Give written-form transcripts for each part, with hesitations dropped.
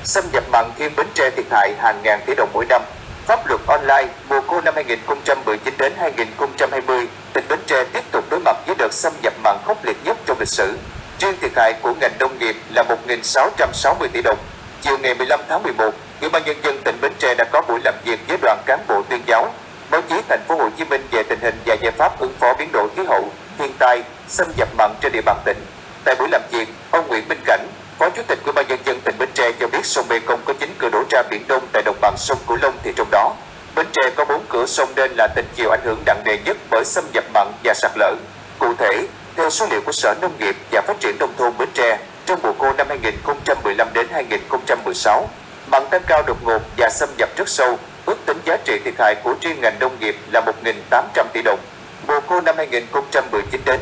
Xâm nhập mặn khiến Bến Tre thiệt hại hàng ngàn tỷ đồng mỗi năm. Pháp luật online mùa khô năm 2019 đến 2020, tỉnh Bến Tre tiếp tục đối mặt với đợt xâm nhập mặn khốc liệt nhất trong lịch sử. Riêng thiệt hại của ngành nông nghiệp là 1.660 tỷ đồng. Chiều ngày 15 tháng 11, Ủy ban nhân dân tỉnh Bến Tre đã có buổi làm việc với đoàn cán bộ tuyên giáo, báo chí thành phố Hồ Chí Minh về tình hình và giải pháp ứng phó biến đổi khí hậu, thiên tai, xâm nhập mặn trên địa bàn tỉnh. Tại buổi làm việc, ông Nguyễn Minh Cảnh, Phó Chủ tịch Ủy ban nhân dân tỉnh Bến Tre cho biết sông Mekong có 9 cửa đổ ra biển Đông tại đồng bằng sông Cửu Long, thì trong đó Bến Tre có 4 cửa sông nên là tỉnh chịu ảnh hưởng nặng nề nhất bởi xâm nhập mặn và sạt lở. Cụ thể, theo số liệu của Sở Nông nghiệp và Phát triển Nông thôn Bến Tre, trong mùa khô năm 2015 đến 2016, mặn tăng cao đột ngột và xâm nhập rất sâu, ước tính giá trị thiệt hại của riêng ngành nông nghiệp là 1.800 tỷ đồng. Mùa khô năm 2019 đến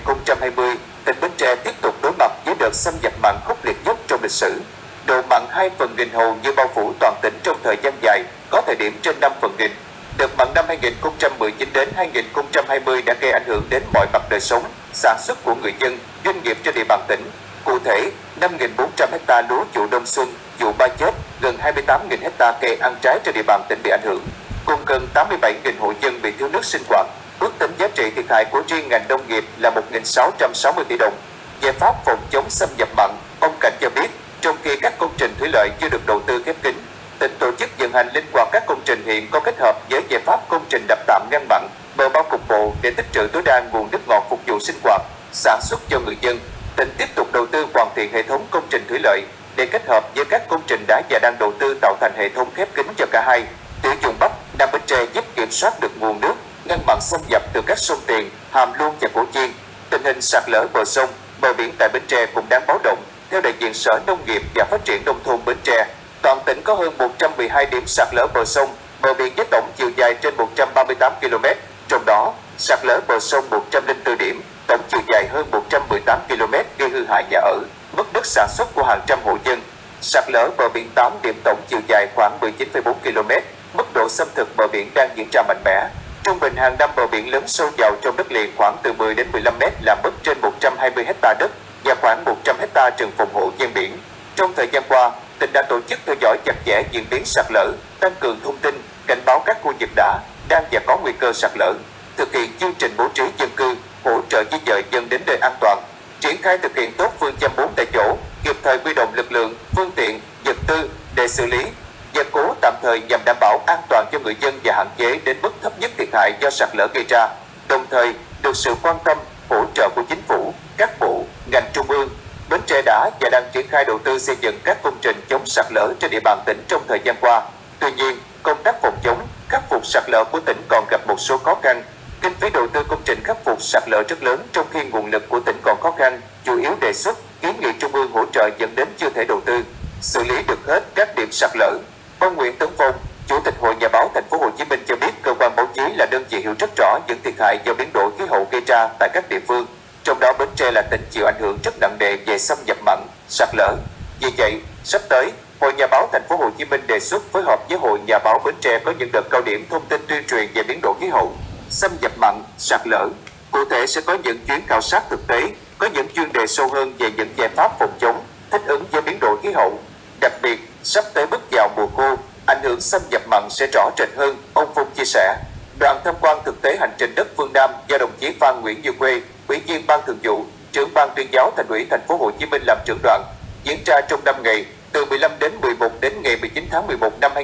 2020, tỉnh Bến Tre tiếp tục đối mặt với đợt xâm nhập mặn khốc liệt nhất trong lịch sử. Độ mặn 2/1000 hầu như bao phủ toàn tỉnh trong thời gian dài, có thời điểm trên 5/1000. Đợt mặn năm 2019 đến 2020 đã gây ảnh hưởng đến mọi mặt đời sống, sản xuất của người dân, doanh nghiệp trên địa bàn tỉnh. Cụ thể, 5.400 ha lúa vụ đông xuân, vụ ba chết, gần 28.000 ha cây ăn trái trên địa bàn tỉnh bị ảnh hưởng, cùng gần 87.000 hộ dân bị thiếu nước sinh hoạt. Ước tính giá trị thiệt hại của riêng ngành nông nghiệp là 1.660 tỷ đồng. Giải pháp phòng chống xâm nhập mặn, ông Cảnh cho biết, trong khi các công trình thủy lợi chưa được đầu tư khép kín, tỉnh tổ chức vận hành linh hoạt các công trình hiện có kết hợp với giải pháp công trình đập tạm ngăn mặn, bờ bao cục bộ để tích trữ tối đa nguồn nước ngọt phục vụ sinh hoạt, sản xuất cho người dân. Tỉnh tiếp tục đầu tư hoàn thiện hệ thống công trình thủy lợi để kết hợp với các công trình đã và đang đầu tư tạo thành hệ thống khép kín cho cả hai. Tiểu vùng Bắc, Nam Bến Tre giúp kiểm soát được nguồn nước, ngăn mặn xâm nhập từ các sông Tiền, Hàm Luông và Cổ Chiên. Tình hình sạt lở bờ sông, bờ biển tại Bến Tre cũng đáng báo động. Theo đại diện Sở Nông nghiệp và Phát triển Nông thôn Bến Tre, toàn tỉnh có hơn 112 điểm sạt lở bờ sông, bờ biển với tổng chiều dài trên 138 km, trong đó sạt lở bờ sông 104 điểm, tổng chiều dài hơn 118 km gây hư hại nhà ở, mất đất sản xuất của hàng trăm hộ dân. Sạt lở bờ biển 8 điểm, tổng chiều dài khoảng 19,4 km, mức độ xâm thực bờ biển đang diễn ra mạnh mẽ. Trung bình hàng năm bờ biển lớn sâu vào trong đất liền khoảng từ 10 đến 15 m, làm mất trên 120 ha đất và khoảng 100 ha rừng phòng hộ ven biển. Trong thời gian qua, tỉnh đã tổ chức theo dõi chặt chẽ diễn biến sạt lở, tăng cường thông tin, cảnh báo các khu vực đã, đang và có nguy cơ sạt lở, thực hiện chương trình bố trí dân cư, hỗ trợ di dời dân đến nơi an toàn, triển khai thực hiện tốt phương châm 4 tại chỗ, kịp thời huy động lực lượng, phương tiện, vật tư để xử lý, gia cố tạm thời nhằm đảm bảo an toàn cho người dân và hạn chế đến mức thấp nhất thiệt hại do sạt lở gây ra. Đồng thời, được sự quan tâm, hỗ trợ của chính phủ, các bộ, ngành trung ương, Bến Tre đã và đang triển khai đầu tư xây dựng các công trình chống sạt lở trên địa bàn tỉnh trong thời gian qua. Tuy nhiên, công tác phòng chống, khắc phục sạt lở của tỉnh còn gặp một số khó khăn. Kinh phí đầu tư công trình khắc phục sạt lở rất lớn, trong khi nguồn lực của tỉnh còn khó khăn, chủ yếu đề xuất, kiến nghị trung ương hỗ trợ dẫn đến chưa thể đầu tư, xử lý được hết các điểm sạt lở. Ông Nguyễn Tấn Phong, Chủ tịch Hội Nhà báo Thành phố Hồ Chí Minh cho biết, cơ quan báo chí là đơn vị hiểu rất rõ những thiệt hại do biến đổi khí hậu gây ra tại các địa phương. Trong đó Bến Tre là tỉnh chịu ảnh hưởng rất nặng nề về xâm nhập mặn, sạt lở. Vì vậy, sắp tới, Hội Nhà báo Thành phố Hồ Chí Minh đề xuất phối hợp với Hội Nhà báo Bến Tre có những đợt cao điểm thông tin tuyên truyền về biến đổi khí hậu, xâm nhập mặn, sạt lở. Cụ thể sẽ có những chuyến khảo sát thực tế, có những chuyên đề sâu hơn về những giải pháp phòng chống, thích ứng với biến đổi khí hậu. Đặc biệt, sắp tới bước vào mùa khô, ảnh hưởng xâm nhập mặn sẽ rõ rệt hơn, ông Phong chia sẻ. Đoàn tham quan thực tế hành trình đất phương Nam do đồng chí Phan Nguyễn Như Quê, Ủy viên Ban Thường vụ, Trưởng Ban Tuyên giáo Thành ủy Thành phố Hồ Chí Minh làm trưởng đoàn, diễn ra trong 5 ngày, từ 15 đến 11 đến ngày 19 tháng 11 năm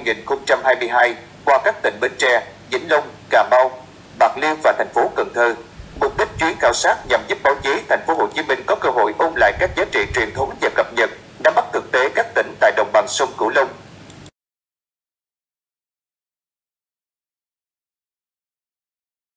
2022, qua các tỉnh Bến Tre, Vĩnh Long, Cà Mau, Bạc Liêu và thành phố Cần Thơ. Mục đích chuyến khảo sát nhằm giúp báo